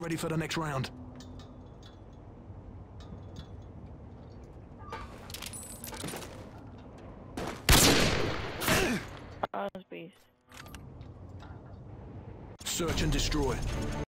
ready for the next round. Beast. Search and destroy.